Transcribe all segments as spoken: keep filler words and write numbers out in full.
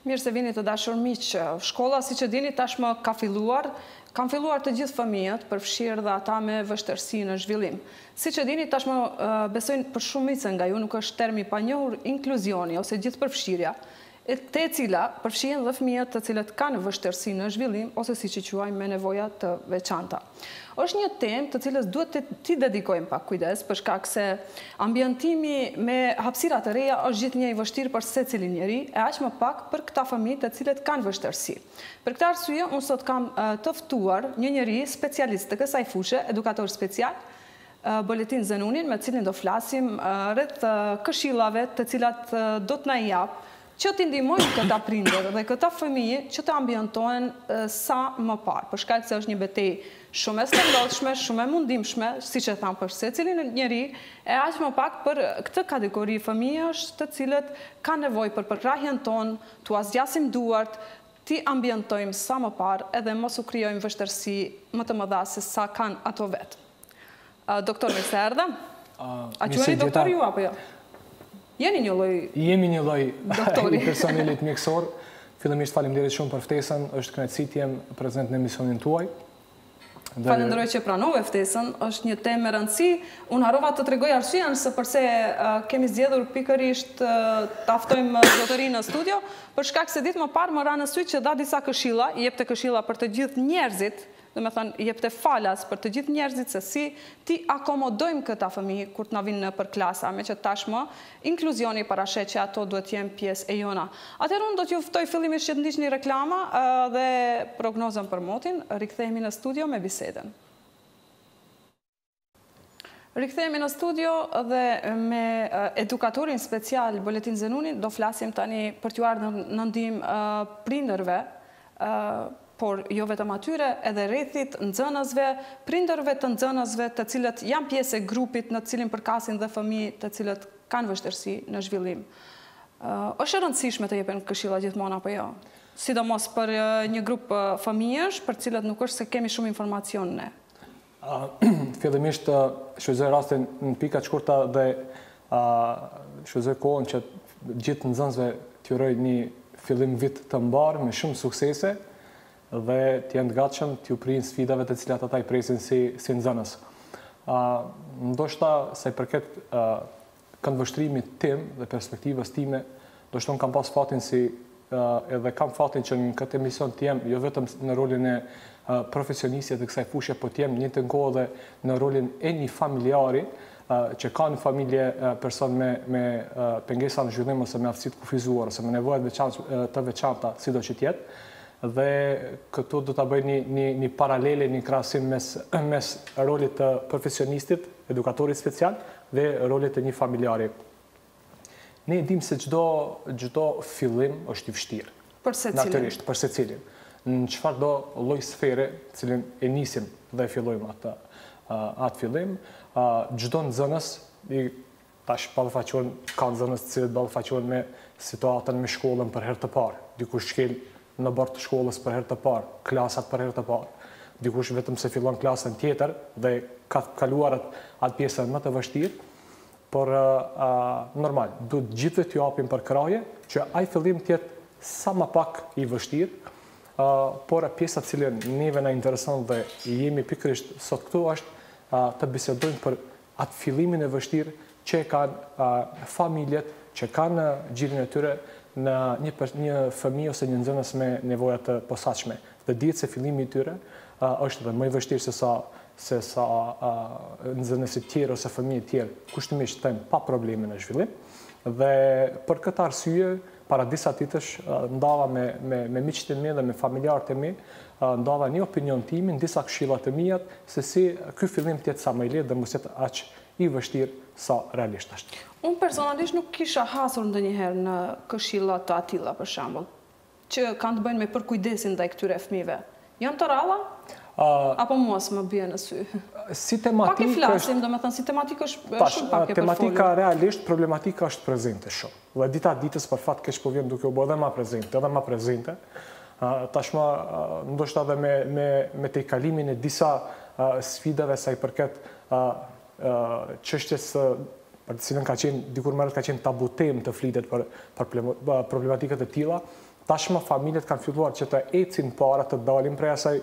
Mirë se vini të dashur miq. Shkolla, si që dini, tashmë ka filluar. Kam filluar të gjithë fëmijët, përfshirë dhe ata me vështërsi në zhvillim. Si që dini, tashmë besojnë për shumicën nga ju nuk është termi pa njohur inkluzioni ose gjithë përfshirja, te cila përfshihen dhe fëmijët të cilët kanë vështërsi në zhvillim ose si që quajmë me nevoja të veçanta. Është një temë të cilës duhet të t'i dedikojmë pak kujdes, për shkak se ambientimi me hapësira të reja është gjithnjë i vështirë për secilin njeri, e aq më pak për këta fëmijë të cilët kanë vështërsi. Për këtë arsye, unë sot kam të ftuar një njeri specialist të kësaj fushë, edukator special, Boletin Zenunin, me cilin do flasim rreth këshillave të cilat do të na i jap që t'i ndihmojnë këta prindër dhe këta fëmijë që të ambientohen sa më parë, për shkak se është një betejë shumë e stëndotshme, shumë e mundimshme, siç e tham për secilin njeri, e aq më pak për këtë kategori fëmijësh të cilët kanë nevojë për përkrahjen tonë, t'u azgjasim duart, t'i ambientojmë sa më parë edhe mos u krijojmë vështërsi më të mëdha se sa kanë ato vetë. Doktor, mirë se erdha. A quheni doktor ju apo jo? Jeni një lloj Jemi një lloj i personelit mjekësor. Fillimisht faleminderit shumë për ftesën, është kënaqësi të jem prezant në emisionin tuaj. Falenderoj që pranove ftesën, është një temë e rëndësi. Unë harrova të tregoj arsyeën se përse kemi zgjedhur pikërisht ta ftojmë zotërinë në studio, për shkak se ditë më parë më ra në sy që dha disa këshilla, i jepte këshilla për të gjithë njerëzit, do me thënë, jepte falas për të gjithë njerëzit se si ti akomodojmë këta fëmijë kur të na vinë në për klasa, me që tashmë inkluzioni parashet që ato duhet jenë pjesë e jona. Atëherë unë do t'ju ftoj fillimisht që të ndiqni reklama dhe prognozën për motin, rikthehemi në studio me bisedën. Rikthehemi në studio dhe me edukatorin special Boletin Zenunin do flasim tani për t'ju ardhur në ndihmë prindërve, por jo vetëm atyre, edhe rrethit nxënësve, prindërve të nxënësve të cilët janë pjesë e grupit në të cilin përkasin dhe fëmijë të cilët kanë vështirësi në zhvillim. Është e rëndësishme të jepen këshilla gjithmonë apo jo? Sidomos për një grup fëmijësh, për cilët nuk është se kemi shumë informacion ne. Fillimisht shfrytëzoj rastin në pika të shkurta dhe shfrytëzoj kohën që gjithë nxënësve t'ju uroj një fillim vit të mbar me shumë suksese dhe t'jenë të gatshëm t'ju prinë sfidave të cilat ata i presin si, si nxënës. Uh, ndoshta se i përket uh, këndvështrimit tim dhe perspektivës time, ndoshta unë kam pas fatin si uh, edhe kam fatin që në këtë emision t'jem jo vetëm në rolin e uh, profesionistit të kësaj fushë, po t'jem një të kohë dhe në rolin e një familjari uh, që ka në familje uh, person me, me uh, pengesa në zhvillim ose me aftësi të kufizuar ose me nevojat veçan, uh, të veçanta sido që t'jetë. Dhe këtu do të bëj një, një, një paralele, një krahasim mes, mes rolit të profesionistit, edukatorit special, dhe rolit të një familjari. Ne dim se çdo çdo fillim është i vështirë. Për secilin. Natyrisht, për secilin. Në çfarëdo lloj sfere, cilin e nisim dhe e fillojmë atë, atë fillim, çdo nxënës, tash ballafaqohen, ka nxënës të cilët ballafaqohen me situatën me shkollën për herë të parë. Dikush shkel në bord të shkollës për herë të parë, klasat për herë të parë. Dikush vetëm se fillon klasën tjetër dhe ka kaluar atë pjesën më të vështirë, por uh, normal, duhet gjithëve t'ju japim për kraje që ai fillim të jetë sa më pak i vështirë, uh, por pjesa e cilën neve na intereson dhe jemi pikërisht sot këtu është uh, të bisedojmë për atë fillimin e vështirë që kanë uh, familjet, që kanë gjirin e tyre në një, një fëmijë ose një nxënës me nevoja të posaçme. Dhe dihet se fillimi i tyre uh, është edhe më i vështirë se sa se sa uh, nxënësit tjerë ose fëmijët tjerë, kushtimisht them pa probleme në zhvillim. Dhe për këtë arsye, para disa ditësh uh, ndava me me me miqtë e mi dhe me familjarët e mi, uh, ndava një opinion timin, disa këshilla të mia se si ky fillim të jetë sa më i lehtë dhe mos jetë aq i vështirë sa realisht është. Unë personalisht nuk kisha hasur ndonjëherë në këshilla të atilla, për shembull, që kanë të bëjnë me përkujdesin ndaj këtyre fëmijëve. Janë të ralla? Uh, Apo mos më bie në sy? Si tematikë... Pak e flasim, do me thënë, si tematikë është tash, shumë pak e përfolur. Tematika realisht, problematika është prezente shumë. Dhe dita ditës për fat keq po vjen duke u bë edhe më prezente, edhe më prezente. Uh, tashmë uh, ndoshta edhe me, me, me te kalimin e disa uh, sfidave sa i përket çështjes uh, për të cilën ka qenë, dikur më herët ka qenë tabu temë të flitet për, për problematikët e tilla, tashmë familjet kanë filluar që të ecin para të dalin prej asaj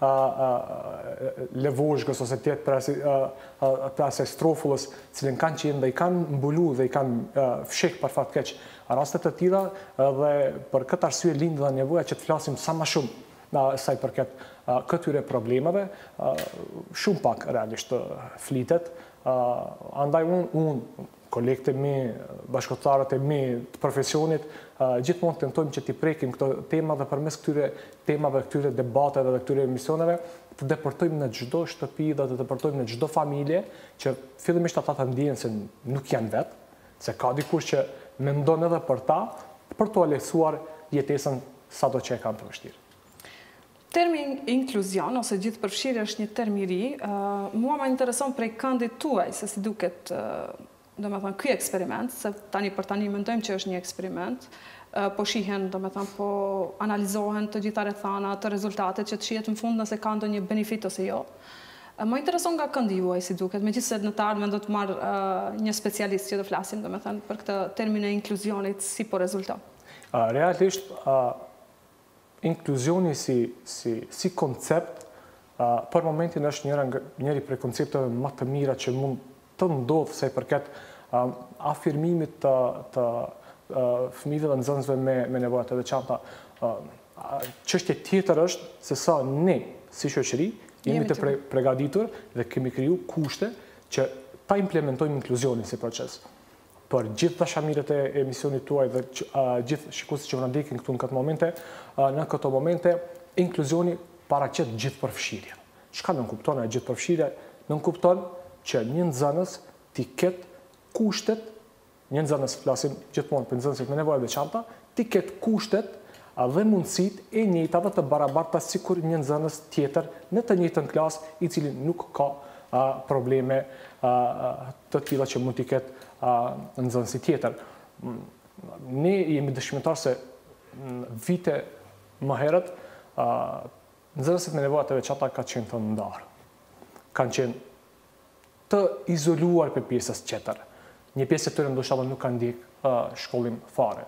levozhgës ose tjetë prej asaj strofullës, cilin kanë qenë dhe i kanë mbulu dhe i kanë fshek për fat keq rastet të tilla, dhe për këtë arsye lind dhe nevoja që të flasim sa më shumë saj përket këtyre problemeve, shumë pak realisht flitet. Andaj unë, kolegët e mi, bashkëtarët e mi të profesionit, gjithmonë tentojmë që t'i prekim këto tema dhe përmes këtyre temave, këtyre debateve dhe këtyre emisioneve, të deportojmë në çdo shtëpi dhe të deportojmë në çdo familje, që fillimisht ata të ndjehen se nuk janë vetë, se ka dikush që mendon edhe për ta, për t'u lehtësuar jetesën sado që e kanë të vështirë. Termi inkluzion ose gjithëpërfshirje është një term i ri. Mua më intereson prej këndit tuaj se si duket, do me thënë, ky eksperiment, se tani për tani mendojmë që është një eksperiment, po shihen, do me thënë, po analizohen të gjitha rrethana të rezultatet që të shihet në fund nëse ka ndonjë benefit ose jo. Më intereson nga këndi juaj si duket, megjithëse në të ardhmen do të marr një specialist që të flasim, do me thënë, për këtë termin e inkluzionit, si po rezulton. Realisht, inkluzioni si koncept, për momentin është njëri prej koncepteve më të mira që mund të ndodhë se përket afirmimit të fëmijëve dhe nxënësve me nevojat e veçanta. Çështje tjetër është se sa ne, si shoqëri, jemi të përgatitur dhe kemi kriju kushte që ta implementojmë inkluzionin si proces. Për gjithë dashamirët e emisionit tuaj dhe gjithë shikuesit që më ndjekin këtu në këtë momente, në këto momente, inkluzioni paraqet gjithëpërfshirjen. Çka nënkupton ajo gjithëpërfshirje? Nënkupton që një nxënës t'i ketë kushtet, një nxënës flasim gjithmonë për nxënësit me nevoja veçanta, t'i ketë kushtet dhe mundësit e njëjta dhe të barabarta sikur një nxënës tjetër në të njëjtën klasë, i cili nuk ka probleme të tilla që mund t'i ketë nxënësi tjetër. Ne jemi dëshmitar se vite më herët, nxënësit me nevojat e veçanta ka qenë të ndarë. Kanë qenë të izoluar për pjesës tjetër. Një pjesë e tyre ndoshta nuk kanë ndjek shkollim fare.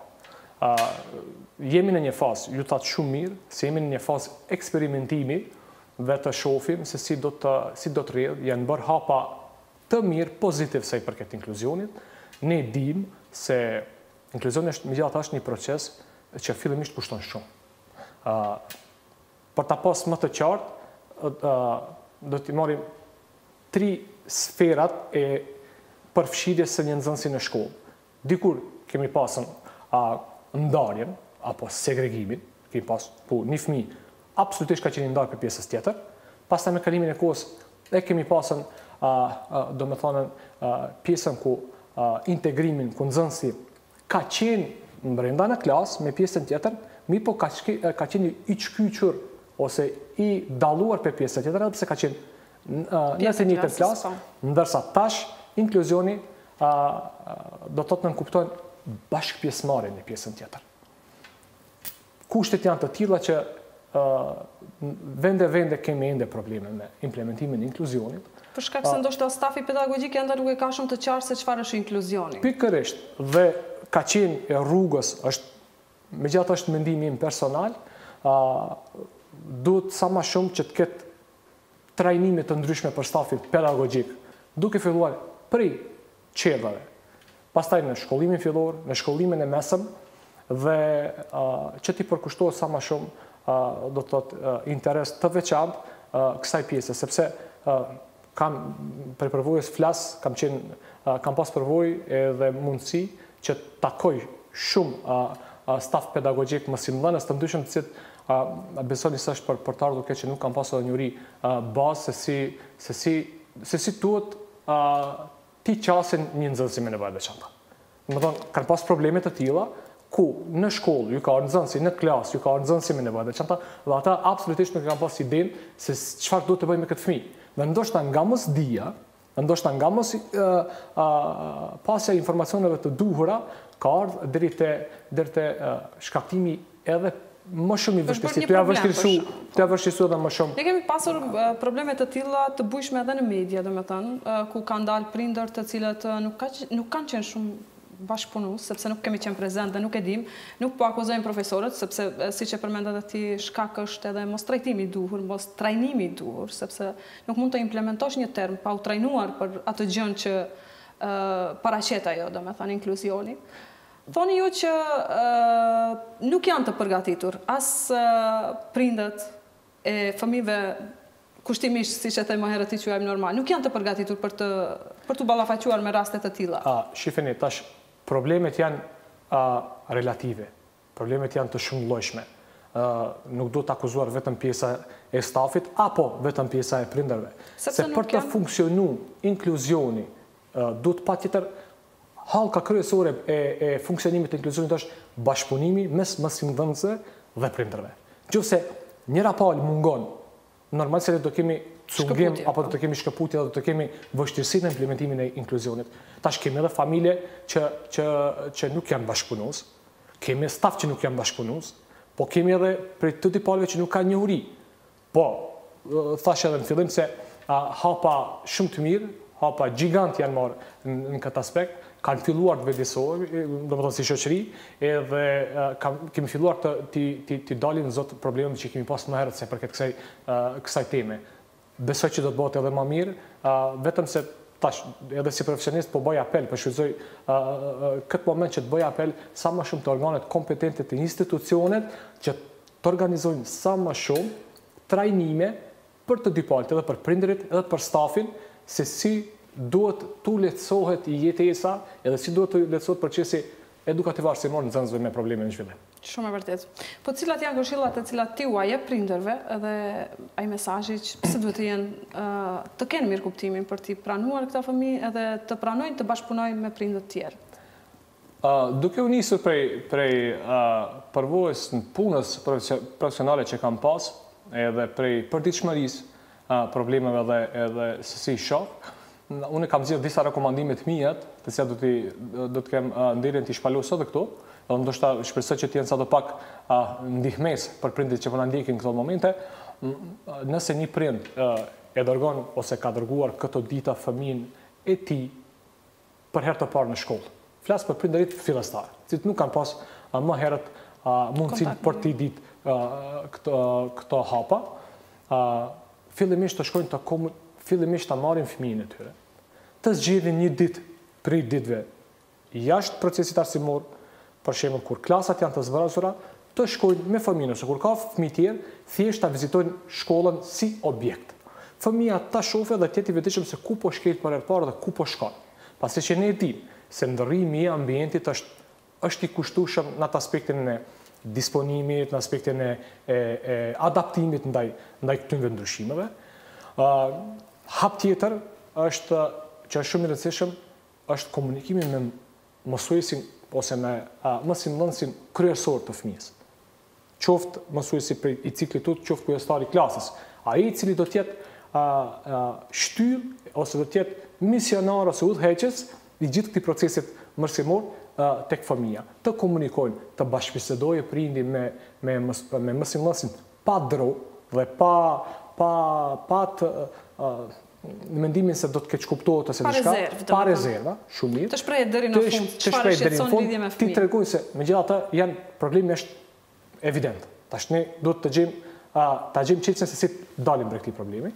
Jemi në një fazë, ju thatë shumë mirë, se jemi në një fazë eksperimentimi dhe të shohim se si do të si do të rrjedh, janë bërë hapa të mirë pozitiv sa i përket inkluzionit. Ne dim se inkluzioni është megjithatë është një proces që fillimisht kushton shumë. Për ta pas më të qartë, do t'i marrim tri sferat e përfshirjes së një nxënësi në shkollë. Dikur kemi pasën ndarjen apo segregimin, kemi pas po një fëmijë absolutisht ka qenë ndarë për pjesës tjetër. Pastaj me kalimin e kohës e kemi pasën do me thonë pjesën ku integrimin, ku nxënësi ka qenë brenda në klasë me pjesën tjetër, mi po ka qenë i çkyqur ose i dalluar për pjesën tjetër, edhe pse ka qenë në të njëjtën klasë, ndërsa tash inkluzioni do të thotë nënkuptojnë bashkëpjesëmarrje në pjesën tjetër. Kushtet janë të tilla që vende vende kemi ende probleme me implementimin e inkluzionit. Për shkak se ndoshta stafi pedagogjik ende nuk e ka shumë të qartë se çfarë është inkluzioni. Pikërisht, dhe ka qenë e rrugës, është megjithatë është mendimi im personal, duhet sa më shumë që të ketë trajnime të ndryshme për stafin pedagogjik, duke filluar prej qellave, pastaj në shkollimin fillor, në shkollimin e mesëm, dhe që t'i përkushtohet sa më shumë do të thotë interes të veçantë kësaj pjese, sepse kam për përvojës flas, kam qenë kam pas përvojë edhe mundësi që takoj shumë staf pedagogjik mësimdhënës të ndryshëm të cilët besoni se është për të ardhur keq që nuk kam pasur njëri bazë se si duhet ti qasin një nxënësi me nevoja të veçanta. Do të thonë kanë pas probleme të tilla ku në shkollë ju ka nxënësi, në klasë ju ka nxënësi me nevoja të veçanta, dhe ata absolutisht nuk kanë pas idenë se çfarë duhet të bëjmë me këtë fëmijë. Dhe ndoshta nga mosdia, ndoshta nga mos pasja e informacioneve të duhura, ka ardhur deri te deri te shkaktimi edhe më shumë i vështirësi, të ja vështirësu, të ja vështirësu edhe më shumë. Ne kemi pasur probleme të tilla të bujshme edhe në media, domethënë, ku kanë dalë prindër të cilët nuk kanë qenë shumë bashkëpunues, sepse nuk kemi qenë prezent dhe nuk e dim, nuk po akuzojmë profesorët, sepse siç e përmendat ti, shkak është edhe mos trajtimi i duhur, mos trajnimi i duhur, sepse nuk mund të implementosh një term pa u trajnuar për atë gjën që uh, paraqet ajo, domethënë inkluzioni. Thoni ju që uh, nuk janë të përgatitur as uh, prindët e fëmijëve kushtimisht, si që the më herët i quajmë normal, nuk janë të përgatitur për të, për të ballafaquar me rastet të tilla. Shifeni, tash, problemet janë a, relative, problemet janë të shumëllojshme. Nuk do të akuzuar vetëm pjesa e stafit, apo vetëm pjesa e prindërve. Se për të funksionu inkluzioni, do të patjetër hallka kryesore e, e funksionimit të inkluzionit është bashkëpunimi mes mësimdhënësve dhe prindërve. Nëse njëra palë mungon, normal se do kemi cungim, apo do të kemi shkëputje, do të kemi vështirësi në implementimin e inkluzionit. Tash kemi edhe familje që, që, që nuk janë bashkëpunues, kemi staf që nuk janë bashkëpunues, po kemi edhe prej të tipalve që nuk ka njohuri. Po, thash edhe në fillim se a, hapa shumë të mirë, hapa gjigant janë marrë në, në këtë aspekt, kanë filluar të vëdësohen, do më thonë si shoqëri, edhe kam, kemi filluar të, të, të, të dalin në zotë problemet që kemi pas më herët se për këtë kësaj, uh, kësaj teme. Besoj që do të bëhet edhe më mirë, uh, vetëm se tash, edhe si profesionist po bëj apel, po shfrytëzoj uh, uh, këtë moment që të bëj apel sa më shumë të organet kompetente të institucionet që të organizojnë sa më shumë trajnime për të dy palët, edhe për prindërit, edhe për stafin, se si duhet të lehtësohet jetesa edhe si duhet të lehtësohet procesi edukativ arsimor në nxënësve me probleme në zhvillim. Shumë e vërtet. Po cilat janë këshillat e cilat ti u jep prindërve edhe ai mesazhi që pse duhet të jenë të kenë mirë kuptimin për të pranuar këta fëmijë edhe të pranojnë të bashkëpunojnë me prindër të tjerë? Uh, duke u nisur prej, prej uh, përvojës në punës profesionale që kam pas, edhe prej përditshmërisë, uh, problemeve edhe, edhe se si shoh, unë kam zgjedhur disa rekomandime të mia, të cilat do të do të kem uh, nderin të shpalosë edhe këtu, dhe ndoshta shpresoj që të jenë sadopak uh, ndihmës për prindërit që po na ndjekin në këto momente. Nëse një prind uh, e dërgon ose ka dërguar këto dita fëmijën e tij për herë të parë në shkollë. Flas për prindërit fillestar, që nuk kanë pas uh, më herët uh, mundësinë për t'i ditë uh, këto, këto hapa. Uh, fillimisht të shkojnë të komu fillimisht të marrin fëmijën e tyre, të zgjedhin një ditë prej ditëve jashtë procesit arsimor, për shembull kur klasat janë të zbrazura, të shkojnë me fëmijën, ose kur ka fëmijë tjerë, thjesht ta vizitojnë shkollën si objekt. Fëmia ta shohë dhe të jetë i vetëdijshëm se ku po shkel për herë parë dhe ku po shkon. Pasi që ne e dimë se ndërrimi i ambientit është është i kushtueshëm në atë aspektin e disponimit, në aspektin e, e, e adaptimit ndaj ndaj këtyre ndryshimeve. Uh, Hap tjetër është që është shumë i rëndësishëm është komunikimi me mësuesin ose me uh, mësimdhënësin kryesor të fëmijës. Qoftë mësuesi prej i ciklit tut, qoftë kujdestari i klasës. Ai i cili do të jetë uh, uh, shtyr ose do të jetë misionar ose udhëheqës i gjithë këtij procesit mësimor uh, tek fëmia. Të komunikojnë, të bashkëbisedojë prindi me me mës, me mësimdhënësin pa dro dhe pa pa pa të uh, në mendimin se do të keq kuptohet ose diçka, pa rezerva, shumë mirë. Të shprehë deri në fund, çfarë shqetëson lidhje me fëmijën. Ti tregoj se megjithatë janë problemi është evident. Tash ne duhet të gjejmë uh, ta gjejmë çelësin se si dalim prej këtij problemi.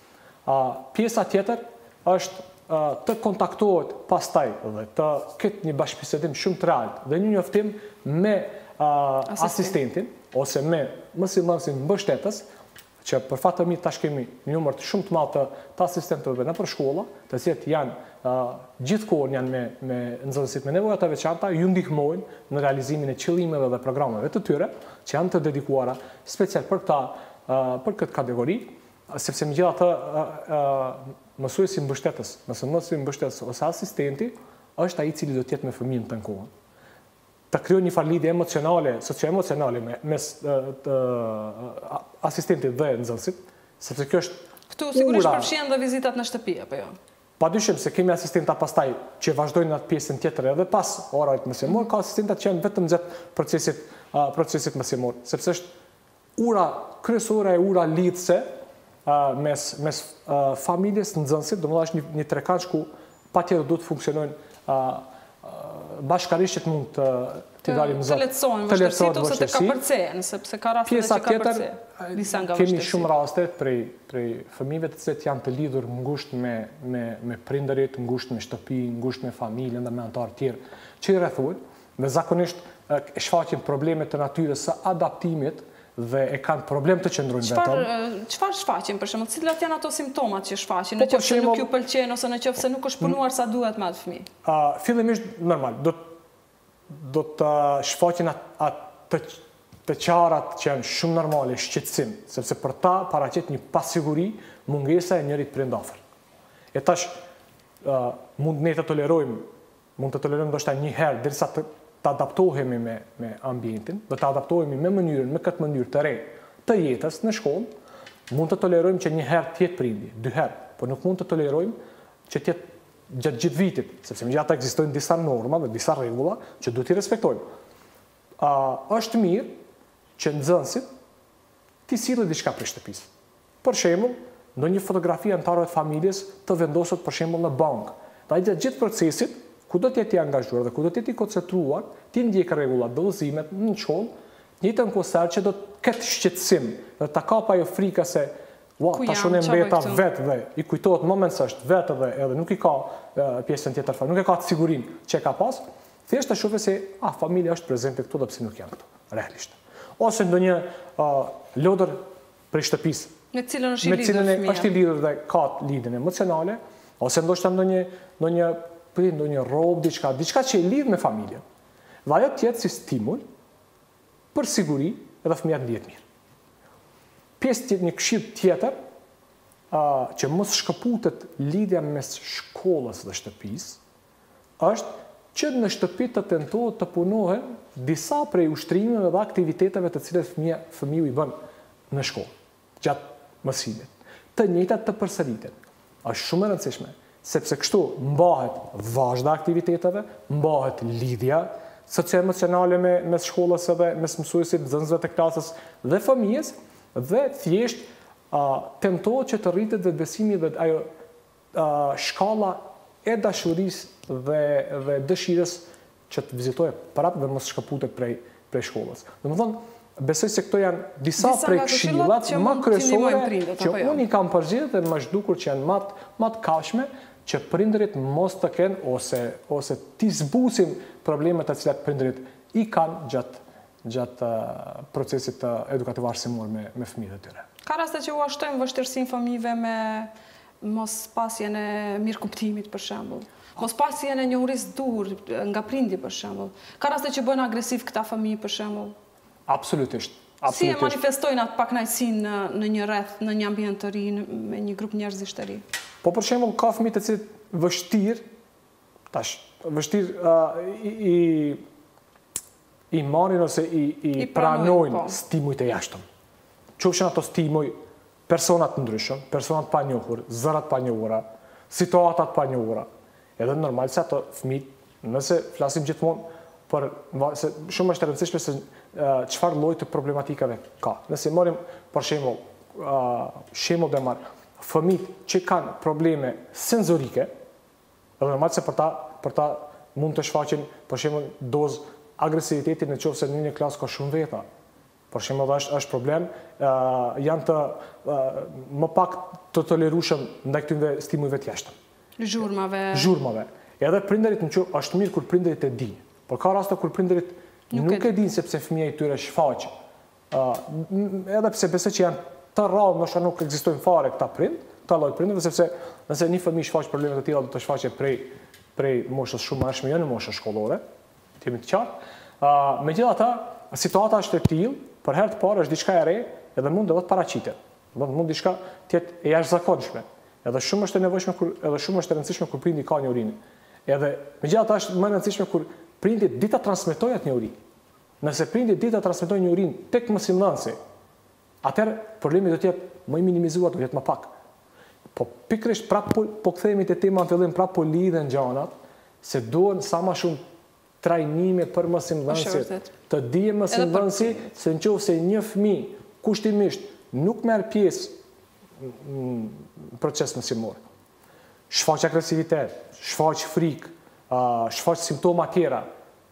Uh, pjesa tjetër është uh, të kontaktohet pastaj dhe të ketë një bashkëbisedim shumë të rrallë dhe një njoftim me uh, asistentin ose me mësimdhënësin mbështetës, që për fat të mirë tash kemi një numër shumë të madh të, të asistentëve nëpër shkolla, të cilët janë uh, gjithkohë janë me me nxënësit me nevoja të veçanta, ju ndihmojnë në realizimin e qëllimeve dhe programeve të tyre, që janë të dedikuara special për këta uh, për këtë kategori, sepse megjithatë uh, uh, mësuesi mbështetës, mësuesi mbështetës ose asistenti është ai i cili do të jetë me fëmijën të kohën. Të krijojë një farë lidhje emocionale, socio-emocionale mes asistentit dhe nxënësit, sepse kjo është këtu sigurisht përfshihen dhe vizitat në shtëpi apo jo? Padyshim se kemi asistenta pastaj që vazhdojnë atë pjesën tjetër edhe pas orave mësimor, ka asistenta që janë vetëm gjatë procesit procesit mësimor, sepse është ura kryesore e ura lidhëse mes mes familjes nxënësit, domethënë është një, një trekanç ku patjetër duhet të funksionojnë bashkarisht që mund të t'i dalim zot. Të letësojnë vështërsit ose të kapërcejnë, sepse ka raste dhe që kapërcejnë. Disa nga vështërsit. Kemi shumë raste prej fëmijëve të cilët janë të lidhur ngusht me prindërit, ngusht me shtëpi, ngusht me familjen dhe me antarë tjerë, që i rrethuajnë, dhe zakonisht shfaqin probleme të natyrës së adaptimit dhe e kanë problem të qëndrojnë vetëm. Çfarë shfaqin, për shembull, cilat janë ato simptomat që shfaqin, në qoftë se nuk ju pëlqen ose në qoftë se nuk është punuar sa duhet me atë fëmijë? Fillimisht normal, do do të shfaqin atë të qarat që janë shumë normale, shqetësim, sepse për ta paraqet një pasiguri, mungesa e njërit prindafër. E tash mund ne të tolerojmë, mund të tolerojmë ndoshta një herë derisa të të adaptohemi me ambientin, dhe të adaptohemi me mënyrën, me këtë mënyrë të re të jetës në shkollë, mund të tolerojmë që një herë tjetë prindi, dy herë, por nuk mund të tolerojmë që tjetë gjatë gjithë vitit, sepse me gjatë ekzistojnë disa norma dhe disa regula që duhet i respektojmë. Është mirë që nxënësit t'i sillet diçka prej shtëpisë. Për shembull, ndonjë fotografi antarëve të familjes të vendosur për shembull në bankë. Dhe gjatë gjithë procesit, ku do t'jeti angazhuar dhe ku do t'jeti koncentruar, ti ndjekë rregullat dhe udhëzimet në shkollë, njëjtën kohë që do të ketë shqetësim dhe ta kapë ajo frika se ua, tash unë mbeta vetë dhe i kujtohet moment se është vetë dhe edhe nuk i ka pjesën tjetër fare, nuk e ka të sigurinë që ka pas, thjesht të shohë se a familja është prezente këtu dhe pse nuk janë këtu, realisht. Ose ndonjë lodër prej shtëpisë, me cilën është i lidhur fëmia. Është i lidhur dhe ka lidhjen emocionale, ose ndoshta ndonjë ndonjë prind, ndonjë rrobë, diçka, diçka që e lidh me familjen. Dhe ajo tjetë si stimul për siguri edhe fëmija të ndihet mirë. Pjesë tjetë, një këshill tjetër, që mos shkëputet lidhja mes shkollës dhe shtëpisë, është që në shtëpi të tentohet të punohen disa prej ushtrimeve dhe aktiviteteve të cilet fëmiu i bën në shkollë, gjatë mësimit. Të njëjtat të përsëriten. Është shumë e rëndësishme, sepse kështu mbahet vazhda aktiviteteve, mbahet lidhja socio-emocionale mes shkollës edhe mes mësuesit, nxënësve të klasës dhe fëmijës, dhe thjesht tentohet që të rritet dhe besimi dhe ajo shkalla e dashurisë dhe dëshirës që të vizitojë prapë dhe mos shkëputet prej shkollës. Domethënë, besoj se këto janë disa prej këshillat më kryesore që unë i kam përgjithë dhe më zhdukur që janë më të kashme që prindërit mos të kenë ose t'i zbusin problemet të cilat prindërit i kanë gjatë procesit edukativ arsimor me fëmijët e tyre. Ka raste që u ashtojnë vështirësinë fëmijëve me mos pasjen e mirëkuptimit, për shembull. Mos pasjen e njohurisë dur nga prindi, për shembull. Ka raste që bëhen agresiv këta fëmijë, për shembull. Absolutisht. Si e manifestojnë atë pakënaqësinë në një rreth, në një ambient të ri, me një grup njerëzish të ri? Po për shembull ka fëmijë të cilët vështirë, tash, vështirë i i marrin ose i pranojnë stimujt e jashtëm. Qofshin ato stimuj personat të ndryshëm, personat pa njohur, zërat pa njohura, situatat pa njohura. Edhe normal se ato fëmijë, nëse flasim gjithmonë për se shumë është e rëndësishme se çfarë lloj të problematikave ka. Nëse marrim për shembull shembull dhe marr fëmijët që kanë probleme senzorike, edhe normal se për ta për ta mund të shfaqin për shembull dozë agresiviteti në qoftë se në një klasë ka shumë veta. Për shembull është është problem, janë të më pak të tolerueshëm ndaj këtyre stimujve të jashtëm. Zhurmave. Zhurmave. Edhe prindërit në që është mirë kur prindërit e dinë. Por ka raste kur prindërit nuk e dinë sepse fëmia i tyre shfaq. Edhe pse besoj që janë të rrallë, ndoshta nuk ekzistojnë fare këta prind, këta lloj prindërve, sepse nëse një fëmijë shfaq probleme të tilla do të shfaqet prej prej moshës shumë më shme, jo në moshën shkollore, të jemi të qartë. Megjithatë, situata është e tillë, për herë të parë është diçka e re, edhe mund edhe të paraqitet. Do të mund diçka të jetë e jashtëzakonshme. Edhe shumë është e nevojshme kur edhe shumë është e rëndësishme kur prindi ka njohurinë. Edhe megjithatë është më e rëndësishme kur prindi di ta transmetojë atë njohuri. Nëse prindi di ta transmetojë njohurinë tek mësimdhënësi, atëherë problemi do të jetë më i minimizuar, do të jetë më pak. Po pikërisht prapë po kthehemi te tema në fillim, prapë po lidhen gjanat, se duhen sa më shumë trajnime për mësimdhënësit. Të dijë mësimdhënësi se nëse një fëmijë kushtimisht nuk merr pjesë në proces mësimor, shfaq agresivitet, shfaq frikë, shfaq simptoma tjera,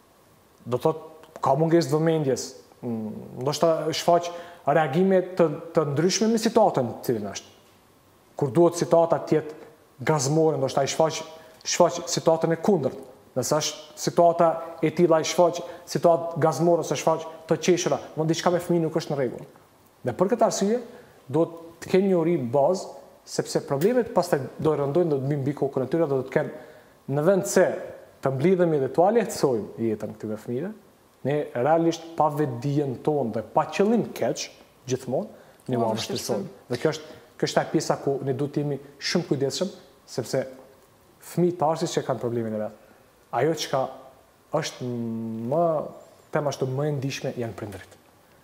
do të thotë ka mungesë vëmendjes, ndoshta shfaq reagime të, të ndryshme me situatën cilën është. Kur duhet situata të jetë gazmore, ndoshta i shfaq, shfaq situatën e kundërt. Nëse është situata e tilla i shfaq situatë gazmore ose shfaq të qeshura, mund diçka me fëmijën nuk është në rregull. Dhe për këtë arsye, duhet të kenë një uri bazë, sepse problemet pastaj do rëndojnë, do të mbi kokën e tyre, do të kenë në vend se të mblidhemi dhe të lehtësojmë jetën këtyre fëmijëve, ne realisht pa vetdijen tonë dhe pa qëllim keq gjithmonë, ne u vështirësojmë. Dhe kjo është kjo është ajo pjesa ku ne duhet të jemi shumë kujdesshëm, sepse fëmijët pavarësisht që kanë problemin e vet, ajo çka është më tema ashtu më e ndihshme janë prindërit.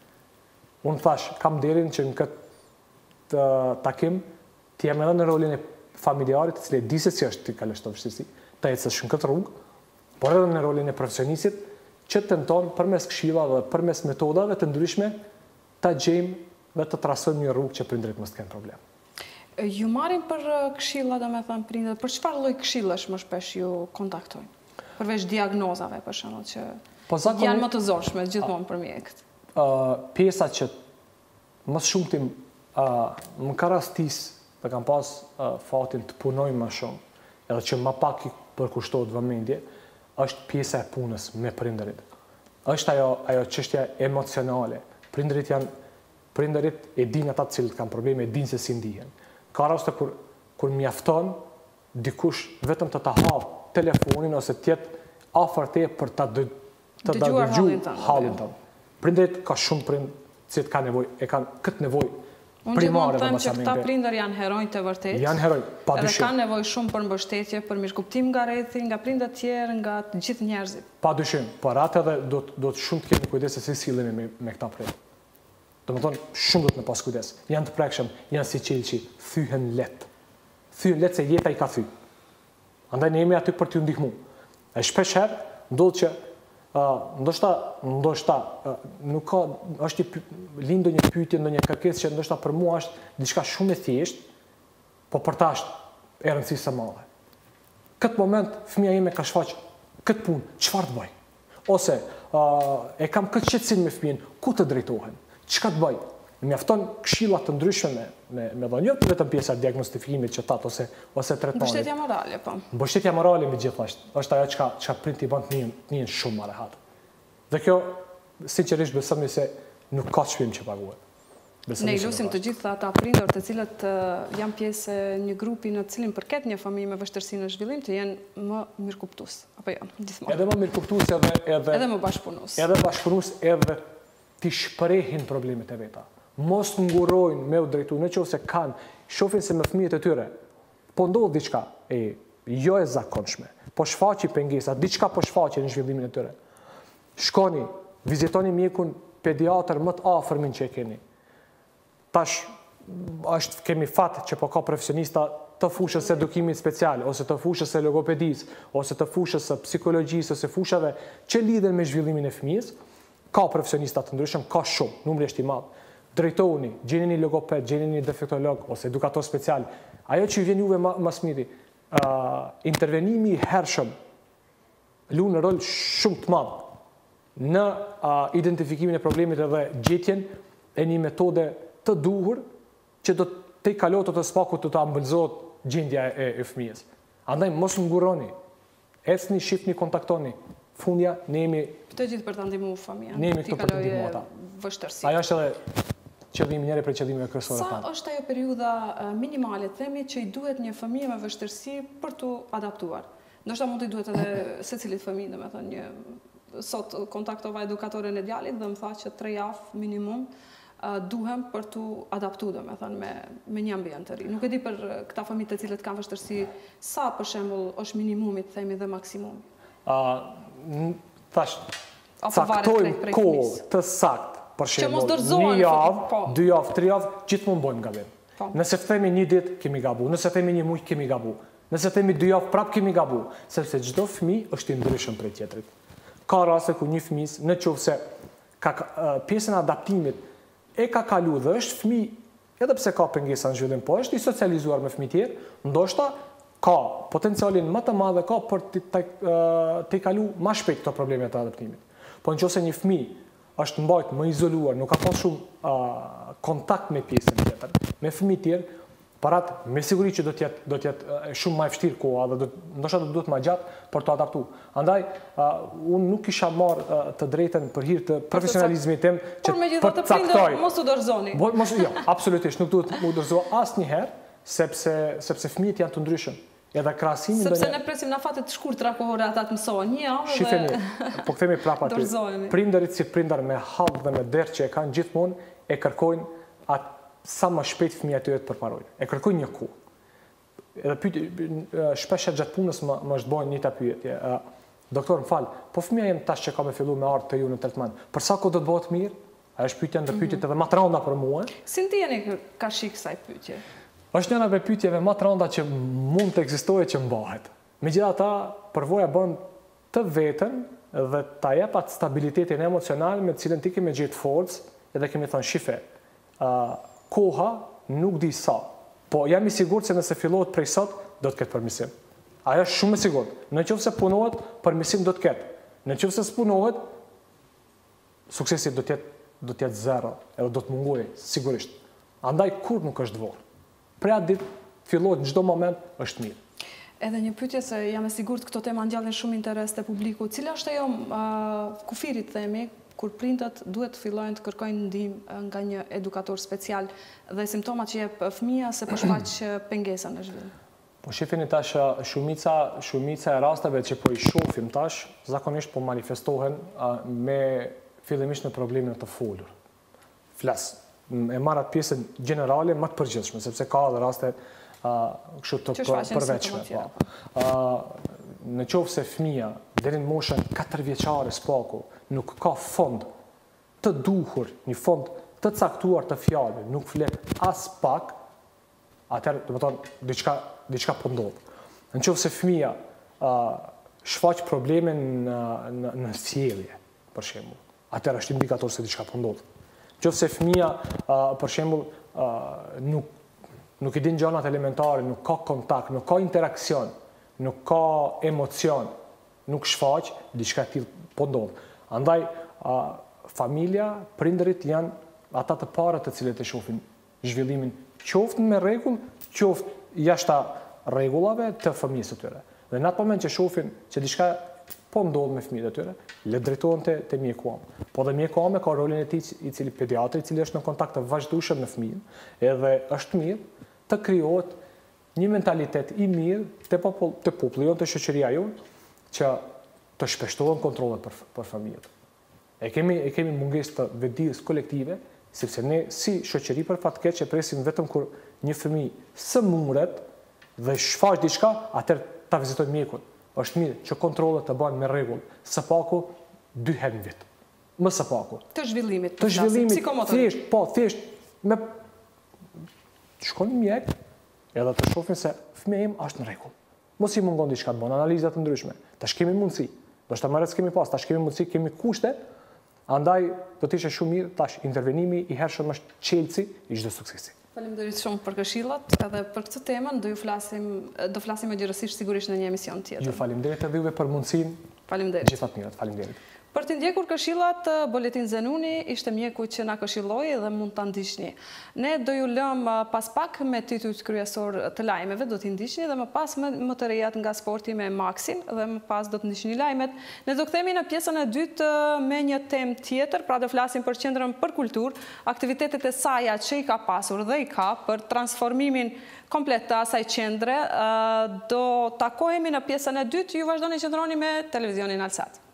Unë thash, kam derin që në këtë takim të jam edhe në rolin e familjarit, i cili di se si është të kalosh të vështirësi, të ecësh në këtë rrugë, por edhe në rolin e profesionistit, që tenton përmes këshillave dhe përmes metodave të ndryshme ta gjejmë dhe të trasojmë një rrugë që prindërit mos të kenë problem. Ju marrin për këshilla, domethënë prindërit, për çfarë lloj këshillash më shpesh ju kontaktojnë? Përveç diagnozave, për shembull, që po, zakon, janë më të zorshme gjithmonë për mjekët. Uh, pjesa që më shumë tim uh, më ka rastis dhe kam pas uh, fatin të punoj më shumë, edhe që më pak i përkushtohet vëmendje, është pjesa e punës me prindërit. Është ajo, ajo çështja emocionale. Prindërit janë, prindërit e dinë ata të cilët kanë probleme, e dinë se si ndihen. Ka raste kur, kur mjafton dikush vetëm të ta hap telefonin ose të jetë afër te për ta dë, të dëgjuar hallin tonë. Prindërit ka shumë prind që kanë nevojë, e kanë këtë nevojë Unë gjithmonë them që këta prindër janë herojnë të vërtet. Janë herojnë, padyshim. Edhe kanë nevojë shumë për mbështetje, për mirëkuptim nga rrethi, nga prindër të tjerë, nga të gjithë njerëzit. Padyshim, por atë edhe do të do të shumë të kemi kujdes se si sillemi me, me këta prindër. Domethënë, shumë do të me pas kujdes. Janë të prekshëm, janë si qelçi, thyhen lehtë. Thyhen lehtë se jeta i ka thyr. Andaj ne jemi aty për t'ju ndihmuar. E shpesh herë ndodh që Uh, ndoshta, ndoshta uh, nuk ka, është i lind ndonjë pyetje, ndonjë kërkesë që ndoshta për mua është diçka shumë e thjeshtë, po për ta është e rëndësishme madhe. Këtë moment fëmia ime ka shfaq këtë punë, çfarë të bëj? Ose uh, e kam këtë qetësim me fëmijën, ku të drejtohem? Çka të bëj? Mjafton këshilla të ndryshme me me me dhënë, jo vetëm pjesa e diagnostifikimit që tat ose ose trajtimit. Mbështetja morale, po. Mbështetja morale me gjithashtu. Është ajo çka çka print i bën fëmijën, fëmijën shumë më rehat. Dhe kjo sinqerisht besoj se nuk ka çmim që paguhet. Ne i lutim të gjithë ata prindër të cilët uh, janë pjesë e një grupi në të cilin përket një fëmijë me vështirësi në zhvillim të jenë më mirëkuptues, apo jo, gjithmonë. Edhe më mirëkuptues edhe edhe edhe më bashkëpunues. Edhe bashkëpunues edhe ti shprehin problemet e veta. Mos ngurojnë me u drejtu, në qoftë se kanë, shohin se me fëmijët e tyre, po ndodh diçka e jo e zakonshme, po shfaqi pengesa, diçka po shfaqet në zhvillimin e tyre. Shkoni, vizitoni mjekun pediatër më të afërmin që e keni. Tash është kemi fat që po ka profesionista të fushës së edukimit special, ose të fushës së logopedisë, ose të fushës së psikologjisë, ose fushave që lidhen me zhvillimin e fëmijës. Ka profesionista të ndryshëm, ka shumë, numri është i madh. Drejtohuni, gjeni një logoped, gjeni një defektolog ose edukator special. Ajo që vjen juve më së miri, uh, intervenimi i hershëm luan një rol shumë të madh në uh, identifikimin e problemit edhe gjetjen e një metode të duhur që do të kalohet të spaku të të ambëlzohet gjendja e, e fëmijës. Andaj mos ngurroni, ecni, shifni, kontaktoni. Fundja ne jemi këtë gjithë për ta ndihmuar fëmijën. Ne jemi këtu për të ndihmuar ata. Vështirësi. Ajo është edhe qëllimi njëri për qëllimeve kryesore tani. Sa është ajo periudha minimale, themi, që i duhet një fëmijë me vështirësi për t'u adaptuar? Ndoshta mund t'i duhet edhe secilit fëmijë, domethënë një sot kontaktova edukatoren e djalit dhe më tha që tre javë minimum uh, duhem për t'u adaptuar, domethënë me me një ambient të ri. Nuk e di për këta fëmijë të cilët kanë vështirësi, sa për shembull është minimumi, themi, dhe maksimumi. Uh, tash caktojmë kohë të saktë. Për shembull, një javë, dy javë, tre javë, gjithmonë bëjmë gabim. Nëse themi një ditë, kemi gabu. Nëse themi një muaj, kemi gabu. Nëse themi dy javë, prap kemi gabu. Sepse çdo fëmijë është i ndryshëm prej tjetrit. Ka raste ku një fëmijë, nëse ka pjesën e adaptimit e ka kaluar dhe është fëmijë, edhe pse ka pengesa në zhvillim, po është i socializuar me fëmijë tjerë, ndoshta ka potencialin më të madhe ka për të kalu ma shpejt këto probleme të adoptimit. Po në qëse një fëmijë është mbajt më izoluar, nuk ka pas shumë kontakt me pjesën tjetër, me fëmijë tjerë, parat me siguri që do të jetë shumë më e vështirë koha dhe ndoshta do të duhet më gjatë për të adaptu. Andaj, unë nuk kisha marrë të drejten për hir të profesionalizmit tim që për të caktoj. Mos u dorëzoni. Jo, absolutisht, nuk duhet u dorëzoa asnjëherë, sepse fëmijët janë të ndryshëm. Edhe krahasimi sepse ne presim në fatet të shkurtra kohore ata të mësojnë një javë dhe shifeni, po kthehemi prapa aty. Prindërit si prindar me hall dhe me derë që e kanë gjithmonë e kërkojnë atë sa më shpejt fëmija të jetë përparojnë. E kërkojnë një kohë. Edhe pyetje shpesh gjatë punës më më është bën një ta pyetje. Doktor, më fal, po fëmia jem tash që ka më filluar me ardh te ju në tretman. Për sa kohë do të bëhet mirë? A është pyetja ndër pyetjet edhe më të rënda për mua? Si ndjeni ka shik kësaj pyetje? Është njëra prej pyetjeve më të rënda që mund të ekzistojë që mbahet. Megjithatë, përvoja bën të veten dhe ta jep atë stabilitetin emocional me të cilën ti kemi gjetë forcë, edhe kemi thënë shife. Koha nuk di sa, po jam i sigurt se nëse fillohet prej sot, do të ketë përmirësim. Ajo është shumë e sigurt. Nëse punohet, përmirësim do të ketë. Nëse s'punohet, suksesi do të jetë do të jetë zero, edhe do të mungojë sigurisht. Andaj kur nuk është vonë. Prej atë ditë fillohet në çdo moment është mirë. Edhe një pyetje se jam e sigurt këto tema ngjallin shumë interes te publiku. Cila është ajo kufirit themi kur prindët duhet të fillojnë të kërkojnë ndihmë nga një edukator special dhe simptomat që jep fëmia se po shfaq pengesa në zhvillim? Po shifeni tash shumica shumica e rasteve që po i shohim tash zakonisht po manifestohen me fillimisht në problemin të folur. Flas e marr atë pjesën gjenerale më të përgjithshme, sepse ka edhe raste kështu të përveçme. Në qoftë se fëmia deri në moshën katër vjeçare spaku nuk ka fond të duhur, një fond të caktuar të fjalëve, nuk flet as pak, atëherë do të thonë diçka diçka po ndodh. Në qoftë se fëmia shfaq probleme në në sjellje, për shembull, atëherë është indikator se diçka po ndodh. Nëse fëmia për shembull nuk nuk i din gjanat elementare, nuk ka kontakt, nuk ka interakcion, nuk ka emocion, nuk shfaq, diçka e tillë po ndodh. Andaj familja, prindërit janë ata të parët të cilët e shohin zhvillimin qoftë me rregull, qoftë jashta rregullave të fëmijës së tyre. Dhe në atë moment që shohin që diçka po ndodh me fëmijët e tyre, le drejtohen te, te mjeku am. Po dhe mjeku am ka rolin e tij i cili pediatri, i cili është në kontakt të vazhdueshëm me fëmijën, edhe është mirë të krijohet një mentalitet i mirë te popull, te populli jonë, te shoqëria jonë, që të shpeshtohen kontrollet për për fëmijët. E kemi e kemi mungesë të vetdijes kolektive, sepse ne si shoqëri për fat keq e presim vetëm kur një fëmijë sëmurret dhe shfaq diçka, atëherë ta vizitojmë mjekun. Është mirë që kontrollet të bëhen me rregull, së paku dy herë në vit. Më së paku. Të zhvillimit. Të zhvillimit. Thjesht, po, thjesht me shkon në mjek, edhe të shohin se fëmia im është në rregull. Mos i mungon diçka të bën, analiza të ndryshme. Tash kemi mundësi. Do të marrë kemi pas, tash kemi mundësi, kemi kushte. Andaj do të ishte shumë mirë tash intervenimi i hershëm është çelësi i çdo suksesi. Faleminderit shumë për këshillat, edhe për këtë temën do ju flasim do flasim më gjërësisht sigurisht në një emision tjetër. Ju faleminderit edhe juve për mundësinë. Faleminderit. Gjithë të mirët, faleminderit. Për të ndjekur këshillat, Boletin Zenuni ishte mjeku që na këshilloi dhe mund ta ndiqni. Ne do ju lëm pas pak me titujt kryesor të lajmeve, do t'i ndiqni dhe më pas me më të rejat nga sporti me Maxin dhe më pas do të ndiqni lajmet. Ne do kthehemi në pjesën e dytë me një temë tjetër, pra do flasim për qendrën për kulturë, aktivitetet e saj që i ka pasur dhe i ka për transformimin komplet të asaj qendre. Do takohemi në pjesën e dytë, ju vazhdoni qëndroni me televizionin Alsat.